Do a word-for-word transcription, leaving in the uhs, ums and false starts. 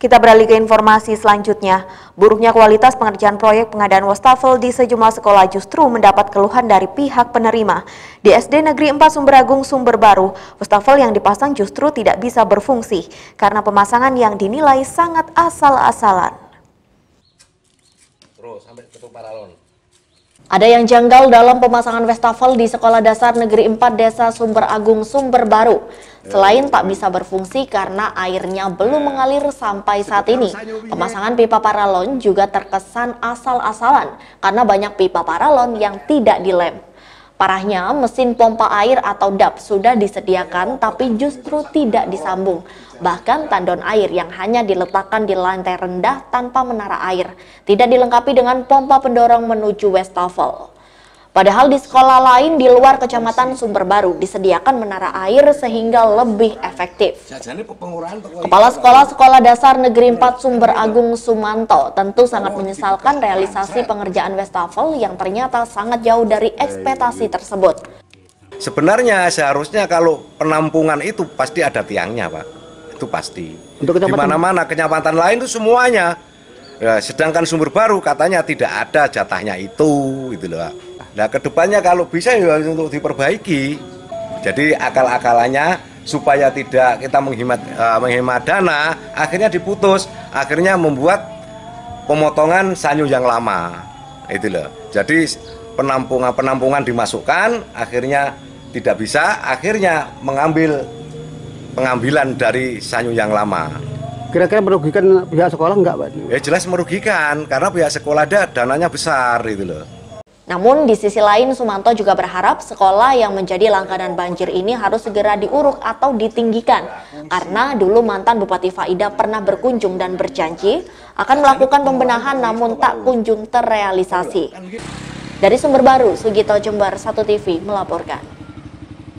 Kita beralih ke informasi selanjutnya. Buruknya kualitas pengerjaan proyek pengadaan wastafel di sejumlah sekolah justru mendapat keluhan dari pihak penerima. Di S D Negeri empat Sumberagung Sumberbaru, wastafel yang dipasang justru tidak bisa berfungsi karena pemasangan yang dinilai sangat asal-asalan. Terus sampai ketuk paralon. Ada yang janggal dalam pemasangan wastafel di Sekolah Dasar Negeri empat Desa Sumberagung Sumberbaru. Selain tak bisa berfungsi karena airnya belum mengalir sampai saat ini, pemasangan pipa paralon juga terkesan asal-asalan karena banyak pipa paralon yang tidak dilem. Parahnya, mesin pompa air atau D A P sudah disediakan tapi justru tidak disambung. Bahkan tandon air yang hanya diletakkan di lantai rendah tanpa menara air, tidak dilengkapi dengan pompa pendorong menuju wastafel. Padahal di sekolah lain di luar Kecamatan Sumberbaru disediakan menara air sehingga lebih efektif. Kepala Sekolah Sekolah Dasar Negeri empat Sumberagung Sumanto tentu sangat menyesalkan realisasi pengerjaan wastafel yang ternyata sangat jauh dari ekspektasi tersebut. Sebenarnya seharusnya kalau penampungan itu pasti ada tiangnya, Pak. Itu pasti. Di mana-mana kecamatan lain itu semuanya. Ya, sedangkan Sumberbaru katanya tidak ada jatahnya itu, gitu loh. Nah, kedepannya kalau bisa ya untuk diperbaiki. Jadi akal-akalannya supaya tidak kita menghemat uh, menghemat dana, akhirnya diputus, akhirnya membuat pemotongan sanyo yang lama. Itu loh. Jadi penampungan penampungan dimasukkan, akhirnya tidak bisa, akhirnya mengambil pengambilan dari sanyo yang lama. Kira-kira merugikan pihak sekolah enggak, Pak? Ya jelas merugikan karena pihak sekolah ada dananya besar itu loh. Namun di sisi lain Sumanto juga berharap sekolah yang menjadi langganan banjir ini harus segera diuruk atau ditinggikan. Karena dulu mantan Bupati Faidah pernah berkunjung dan berjanji akan melakukan pembenahan namun tak kunjung terrealisasi. Dari Sumberbaru, Sugito Jember satu T V melaporkan.